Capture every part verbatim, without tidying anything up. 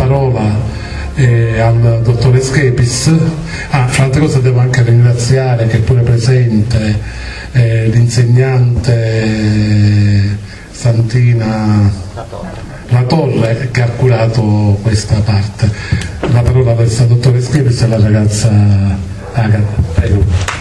parola eh, al dottore Schepis. Ah, fra altre cose devo anche ringraziare, che è pure presente, eh, l'insegnante Santina La Torre, che ha curato questa parte. La parola adesso al dottore Schepis e alla ragazza Agata. Prego.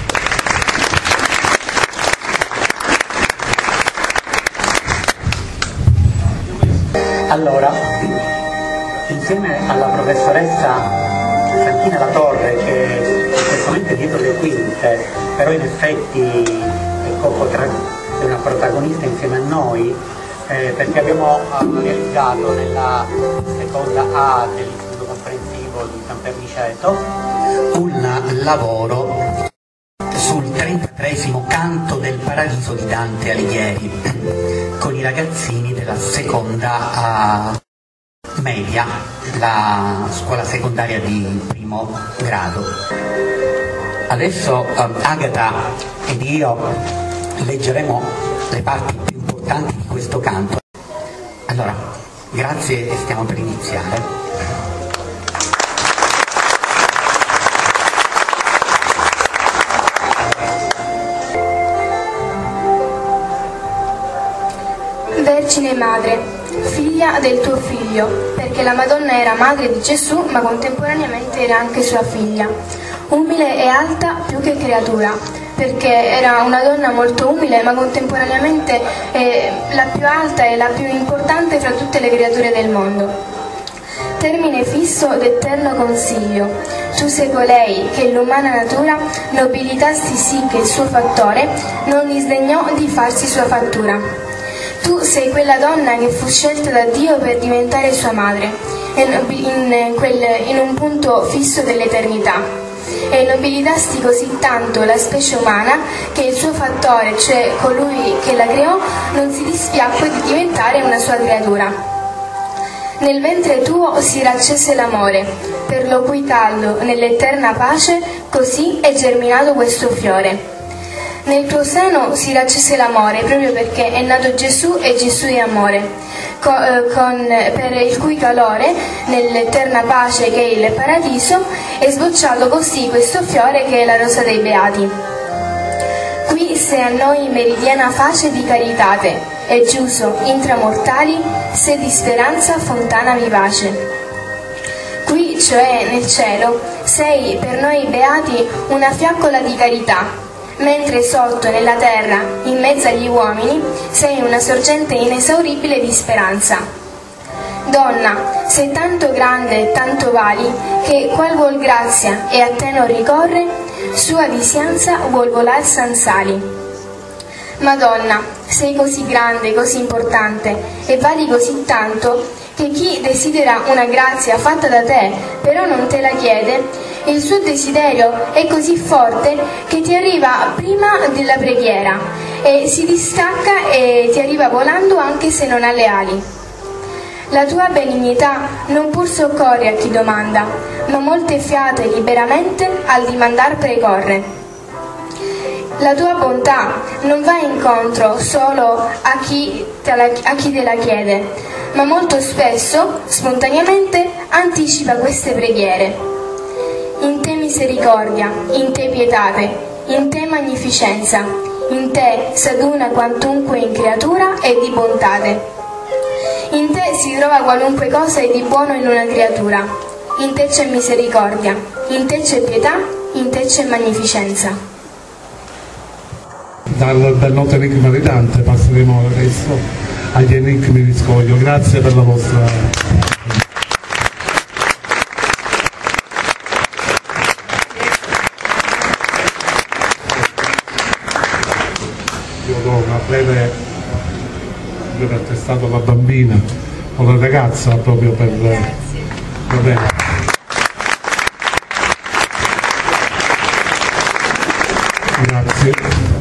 Allora, insieme alla professoressa Santina La Torre, che in questo momento è dietro le quinte, però in effetti ecco, è una protagonista insieme a noi, eh, perché abbiamo realizzato nella seconda A dell'Istituto Comprensivo di San Perniceto un lavoro sul trentatreesimo canto del Paradiso di Dante Alighieri con i ragazzini della seconda uh, media, la scuola secondaria di primo grado. Adesso uh, Agata ed io leggeremo le parti più importanti di questo canto. Allora, grazie e stiamo per iniziare. Vergine Madre, figlia del tuo figlio, perché la Madonna era madre di Gesù, ma contemporaneamente era anche sua figlia. Umile e alta più che creatura, perché era una donna molto umile, ma contemporaneamente è la più alta e la più importante fra tutte le creature del mondo. Termine fisso d'eterno consiglio, tu sei colei che l'umana natura nobilitasti sì che il suo fattore non disdegnò di farsi sua fattura. Tu sei quella donna che fu scelta da Dio per diventare sua madre, in, quel, in un punto fisso dell'eternità. E nobilitasti così tanto la specie umana che il suo fattore, cioè colui che la creò, non si dispiacque di diventare una sua creatura. Nel ventre tuo si raccese l'amore, per lo cui caldo, nell'eterna pace, così è germinato questo fiore. Nel tuo seno si raccese l'amore, proprio perché è nato Gesù e Gesù è amore, con, con, per il cui calore, nell'eterna pace che è il paradiso, è sbocciato così questo fiore che è la rosa dei beati. Qui se a noi meridiana face di caritate, è giuso, intramortali, se di speranza fontana vivace. Qui, cioè nel cielo, sei per noi beati una fiaccola di carità, mentre sotto nella terra, in mezzo agli uomini, sei una sorgente inesauribile di speranza. Donna, sei tanto grande e tanto vali, che qual vuol grazia e a te non ricorre, sua disianza vuol volar sansali. Madonna, sei così grande, così importante, e vali così tanto, che chi desidera una grazia fatta da te, però non te la chiede, il suo desiderio è così forte che ti arriva prima della preghiera e si distacca e ti arriva volando anche se non ha le ali. La tua benignità non pur soccorre a chi domanda, ma molte fiate liberamente al dimandar precorre. La tua bontà non va incontro solo a chi te la, a chi te la chiede, ma molto spesso, spontaneamente, anticipa queste preghiere. In te misericordia, in te pietate, in te magnificenza, in te s'aduna quantunque in creatura e di bontate. In te si trova qualunque cosa è di buono in una creatura, in te c'è misericordia, in te c'è pietà, in te c'è magnificenza. Dal bel noto enigma di Dante passeremo adesso agli enigmi di Scoglio. Grazie per la vostra... Io do una breve, breve attestato alla bambina o alla ragazza proprio per... Va bene. Grazie.